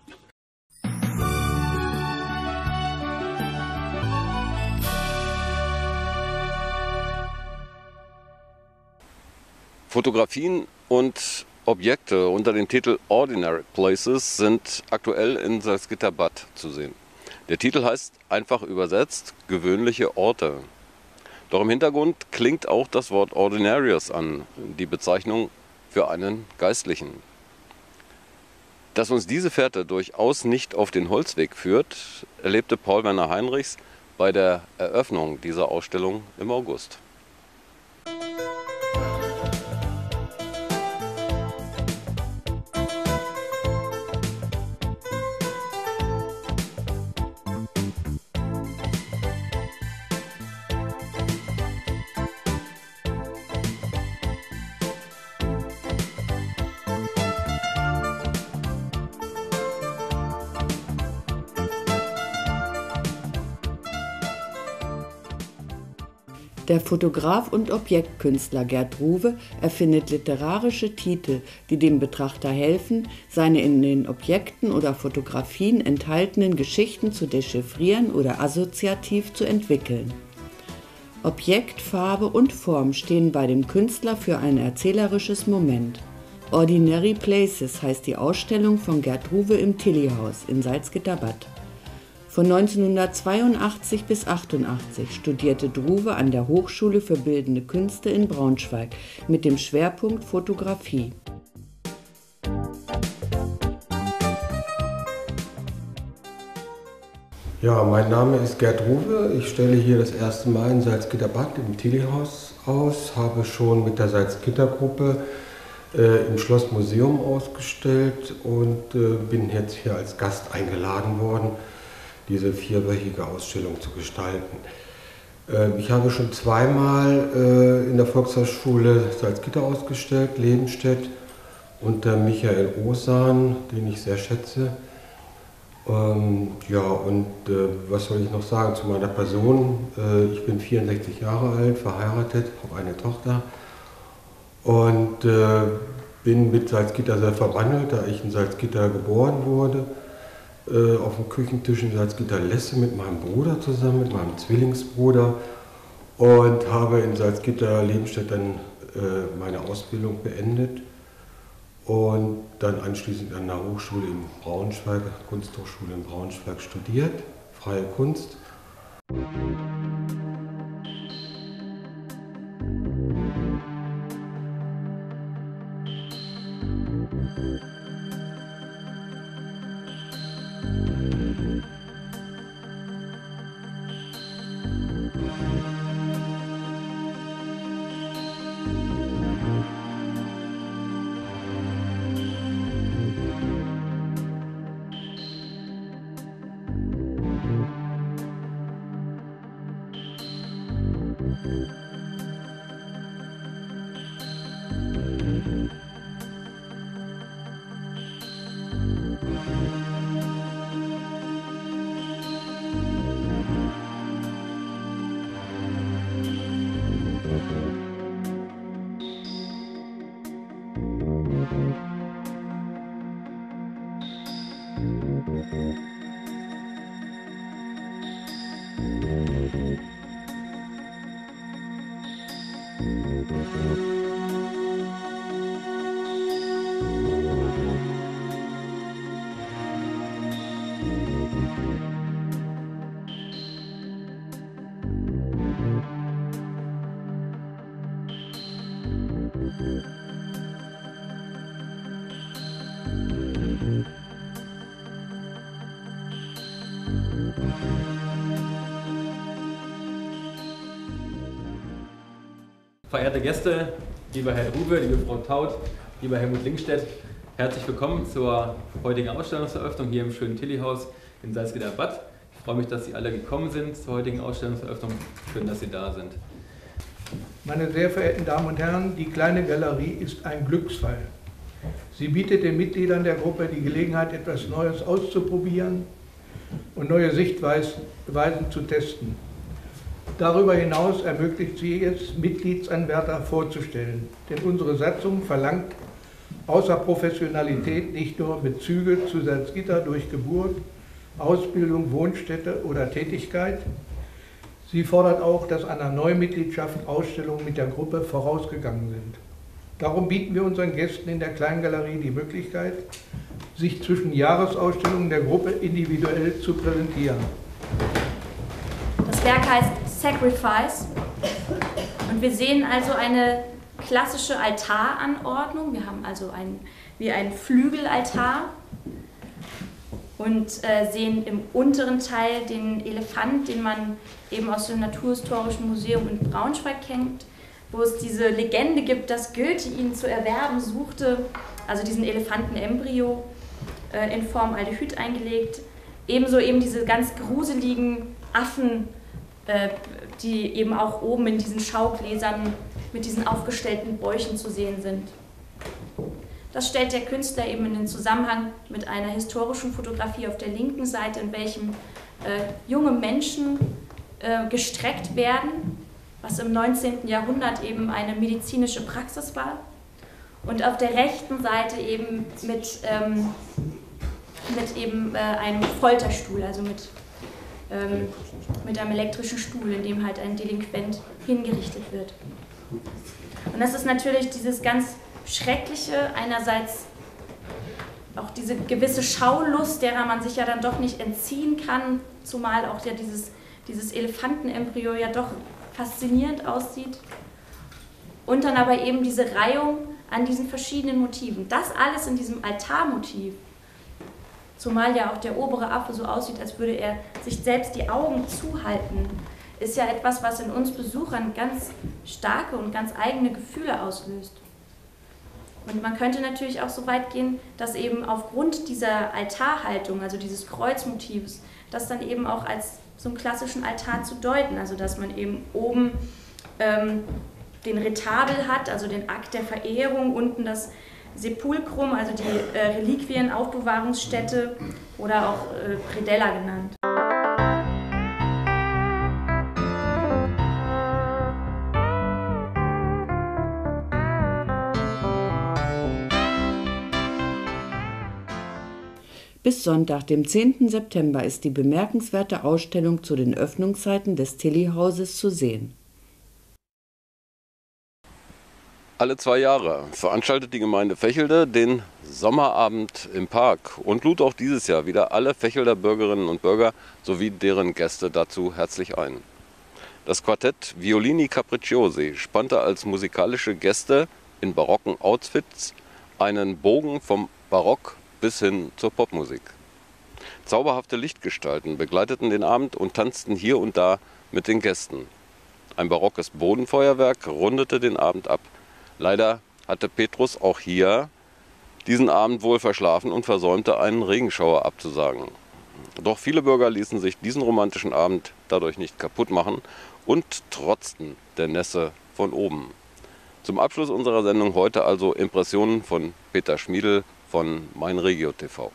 Fotografien und Objekte unter dem Titel Ordinary Places sind aktuell in Salzgitterbad zu sehen. Der Titel heißt einfach übersetzt gewöhnliche Orte. Doch im Hintergrund klingt auch das Wort Ordinarius an, die Bezeichnung für einen Geistlichen. Dass uns diese Fährte durchaus nicht auf den Holzweg führt, erlebte Paul Werner Heinrichs bei der Eröffnung dieser Ausstellung im August. Der Fotograf und Objektkünstler Gerd Ruwe erfindet literarische Titel, die dem Betrachter helfen, seine in den Objekten oder Fotografien enthaltenen Geschichten zu dechiffrieren oder assoziativ zu entwickeln. Objekt, Farbe und Form stehen bei dem Künstler für ein erzählerisches Moment. Ordinary Places heißt die Ausstellung von Gerd Ruwe im Tilly-Haus in Salzgitterbad. Von neunzehnhundertzweiundachtzig bis achtundachtzig studierte Druwe an der Hochschule für Bildende Künste in Braunschweig mit dem Schwerpunkt Fotografie. Ja, mein Name ist Gerd Ruwe. Ich stelle hier das erste Mal in Salzgitterbad im Tilly-Haus aus, habe schon mit der Salzgitter-Gruppe äh, im Schlossmuseum ausgestellt und äh, bin jetzt hier als Gast eingeladen worden, diese vierwöchige Ausstellung zu gestalten. Ich habe schon zweimal in der Volkshochschule Salzgitter ausgestellt, Lebenstedt, unter Michael Osan, den ich sehr schätze. Ja, und was soll ich noch sagen zu meiner Person? Ich bin vierundsechzig Jahre alt, verheiratet, habe eine Tochter und bin mit Salzgitter sehr verwandelt, da ich in Salzgitter geboren wurde. Auf dem Küchentisch in Salzgitter-Lesse mit meinem Bruder zusammen, mit meinem Zwillingsbruder und habe in Salzgitter-Lebenstedt dann äh, meine Ausbildung beendet und dann anschließend an der Hochschule in Braunschweig, Kunsthochschule in Braunschweig studiert, freie Kunst. Thank you. Verehrte Gäste, lieber Herr Ruwe, liebe Frau Taut, lieber Helmut Linkstedt, herzlich willkommen zur heutigen Ausstellungseröffnung hier im schönen Tilly-Haus in Salzgitter-Bad. Ich freue mich, dass Sie alle gekommen sind zur heutigen Ausstellungseröffnung. Schön, dass Sie da sind. Meine sehr verehrten Damen und Herren, die kleine Galerie ist ein Glücksfall. Sie bietet den Mitgliedern der Gruppe die Gelegenheit, etwas Neues auszuprobieren und neue Sichtweisen zu testen. Darüber hinaus ermöglicht sie es, Mitgliedsanwärter vorzustellen, denn unsere Satzung verlangt außer Professionalität nicht nur Bezüge zu Salzgitter durch Geburt, Ausbildung, Wohnstätte oder Tätigkeit. Sie fordert auch, dass einer Neumitgliedschaft Ausstellungen mit der Gruppe vorausgegangen sind. Darum bieten wir unseren Gästen in der Kleingalerie die Möglichkeit, sich zwischen Jahresausstellungen der Gruppe individuell zu präsentieren. Das Werk heißt Sacrifice und wir sehen also eine klassische Altaranordnung. Wir haben also ein, wie einen Flügelaltar und äh, sehen im unteren Teil den Elefant, den man eben aus dem Naturhistorischen Museum in Braunschweig kennt, wo es diese Legende gibt, dass Goethe ihn zu erwerben suchte, also diesen Elefantenembryo äh, in Form Aldehyd eingelegt. Ebenso eben diese ganz gruseligen Affen, äh, die eben auch oben in diesen Schaugläsern mit diesen aufgestellten Bäuchen zu sehen sind. Das stellt der Künstler eben in den Zusammenhang mit einer historischen Fotografie auf der linken Seite, in welchem äh, junge Menschen äh, gestreckt werden, was im neunzehnten Jahrhundert eben eine medizinische Praxis war. Und auf der rechten Seite eben mit, ähm, mit eben äh, einem Folterstuhl, also mit, ähm, mit einem elektrischen Stuhl, in dem halt ein Delinquent hingerichtet wird. Und das ist natürlich dieses ganz Schreckliche, einerseits auch diese gewisse Schaulust, derer man sich ja dann doch nicht entziehen kann, zumal auch ja dieses, dieses Elefantenembryo ja doch faszinierend aussieht. Und dann aber eben diese Reihung an diesen verschiedenen Motiven. Das alles in diesem Altarmotiv, zumal ja auch der obere Affe so aussieht, als würde er sich selbst die Augen zuhalten, ist ja etwas, was in uns Besuchern ganz starke und ganz eigene Gefühle auslöst. Und man könnte natürlich auch so weit gehen, dass eben aufgrund dieser Altarhaltung, also dieses Kreuzmotivs, das dann eben auch als so einen klassischen Altar zu deuten, also dass man eben oben ähm, den Retabel hat, also den Akt der Verehrung, unten das Sepulchrum, also die äh, Reliquienaufbewahrungsstätte oder auch äh, Predella genannt. Bis Sonntag, dem zehnten September, ist die bemerkenswerte Ausstellung zu den Öffnungszeiten des Tilly-Hauses zu sehen. Alle zwei Jahre veranstaltet die Gemeinde Vechelde den Sommerabend im Park und lud auch dieses Jahr wieder alle Vechelder Bürgerinnen und Bürger sowie deren Gäste dazu herzlich ein. Das Quartett Violini Capricciosi spannte als musikalische Gäste in barocken Outfits einen Bogen vom Barock bis hin zur Popmusik. Zauberhafte Lichtgestalten begleiteten den Abend und tanzten hier und da mit den Gästen. Ein barockes Bodenfeuerwerk rundete den Abend ab. Leider hatte Petrus auch hier diesen Abend wohl verschlafen und versäumte, einen Regenschauer abzusagen. Doch viele Bürger ließen sich diesen romantischen Abend dadurch nicht kaputt machen und trotzten der Nässe von oben. Zum Abschluss unserer Sendung heute also Impressionen von Peter Schmiedl von meinregio T V.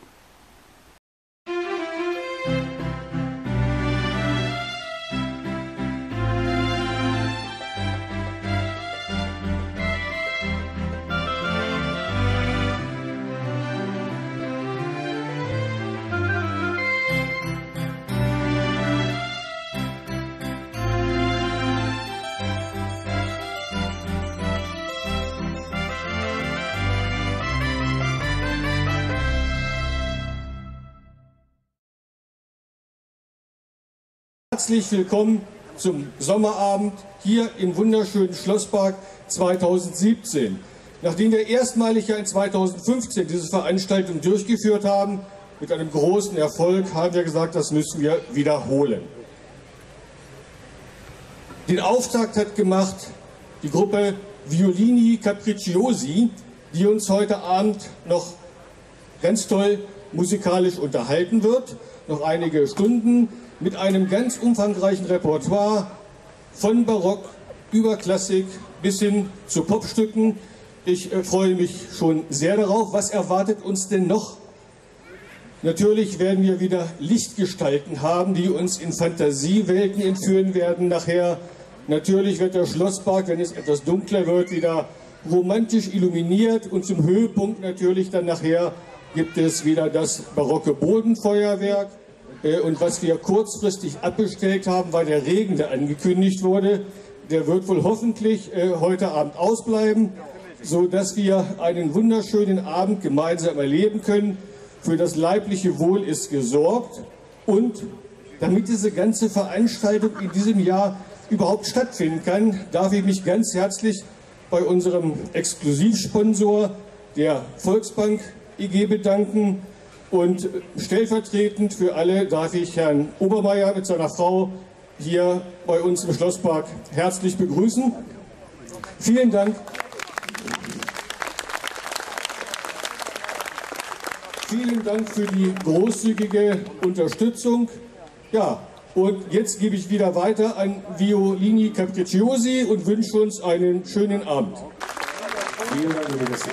Herzlich willkommen zum Sommerabend hier im wunderschönen Schlosspark zweitausendsiebzehn. Nachdem wir erstmalig ja in zweitausendfünfzehn diese Veranstaltung durchgeführt haben, mit einem großen Erfolg, haben wir gesagt, das müssen wir wiederholen. Den Auftakt hat gemacht die Gruppe Violini Capricciosi, die uns heute Abend noch ganz toll musikalisch unterhalten wird, noch einige Stunden mit einem ganz umfangreichen Repertoire von Barock über Klassik bis hin zu Popstücken. Ich äh, freue mich schon sehr darauf. Was erwartet uns denn noch? Natürlich werden wir wieder Lichtgestalten haben, die uns in Fantasiewelten entführen werden nachher. Natürlich wird der Schlosspark, wenn es etwas dunkler wird, wieder romantisch illuminiert. Und zum Höhepunkt natürlich dann nachher gibt es wieder das barocke Bodenfeuerwerk. Und was wir kurzfristig abbestellt haben, war der Regen, der angekündigt wurde. Der wird wohl hoffentlich heute Abend ausbleiben, sodass wir einen wunderschönen Abend gemeinsam erleben können. Für das leibliche Wohl ist gesorgt. Und damit diese ganze Veranstaltung in diesem Jahr überhaupt stattfinden kann, darf ich mich ganz herzlich bei unserem Exklusivsponsor, der Volksbank E G, bedanken. Und stellvertretend für alle darf ich Herrn Obermeier mit seiner Frau hier bei uns im Schlosspark herzlich begrüßen. Vielen Dank. Vielen Dank für die großzügige Unterstützung. Ja, und jetzt gebe ich wieder weiter an Violini Capricciosi und wünsche uns einen schönen Abend. Vielen Dank, liebe Gäste.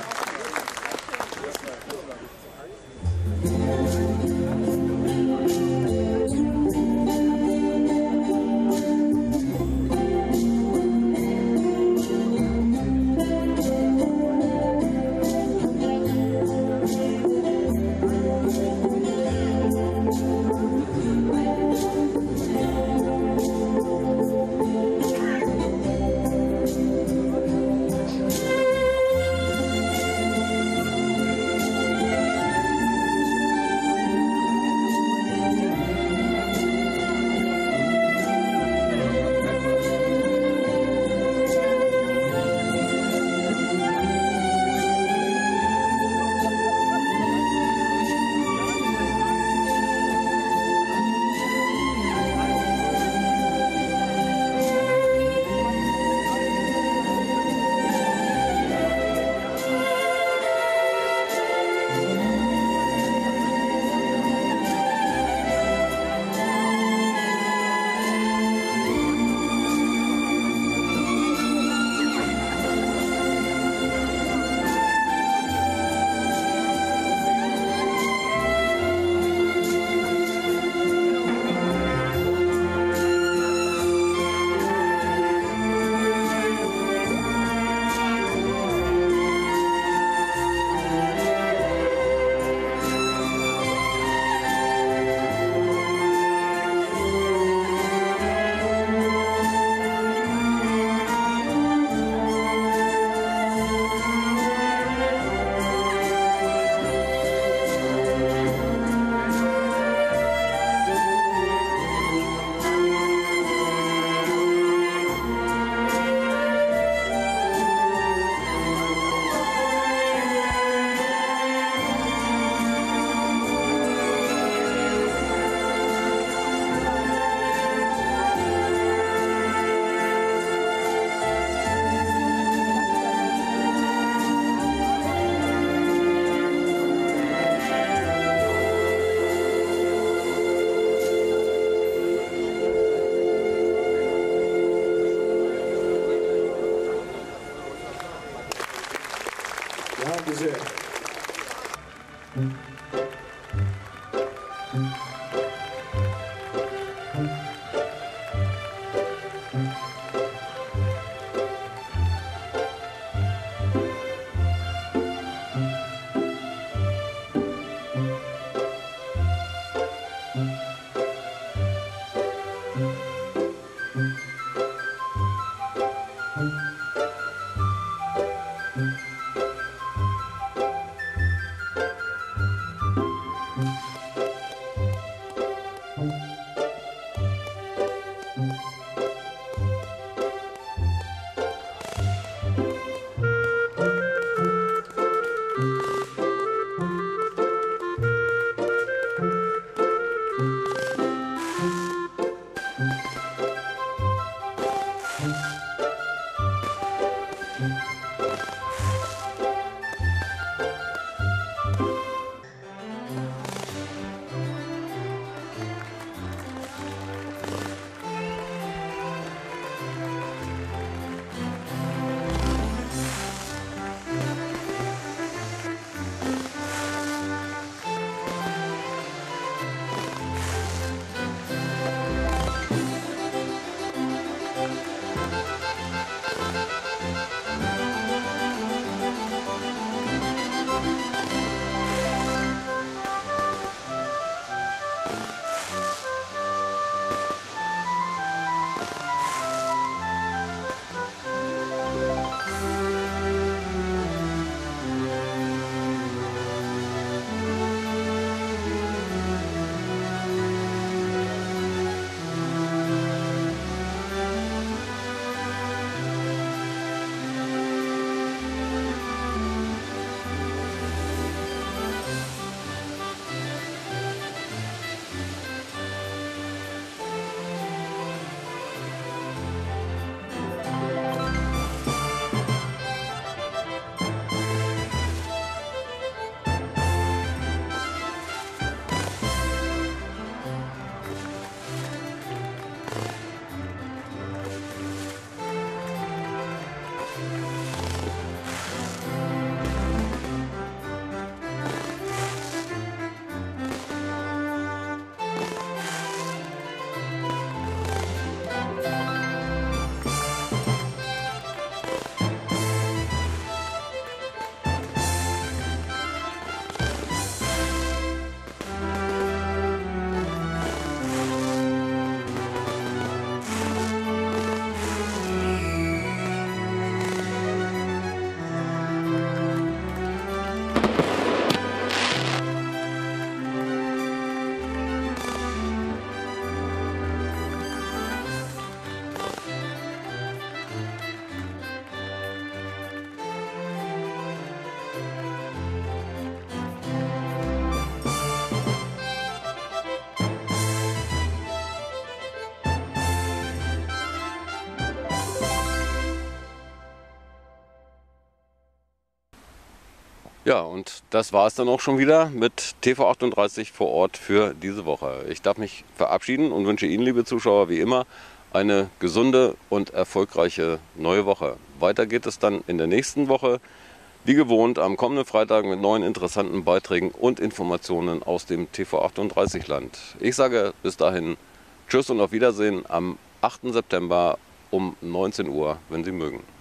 Ja, und das war es dann auch schon wieder mit T V achtunddreißig vor Ort für diese Woche. Ich darf mich verabschieden und wünsche Ihnen, liebe Zuschauer, wie immer, eine gesunde und erfolgreiche neue Woche. Weiter geht es dann in der nächsten Woche, wie gewohnt, am kommenden Freitag mit neuen interessanten Beiträgen und Informationen aus dem T V achtunddreißig Land. Ich sage bis dahin Tschüss und auf Wiedersehen am achten September um neunzehn Uhr, wenn Sie mögen.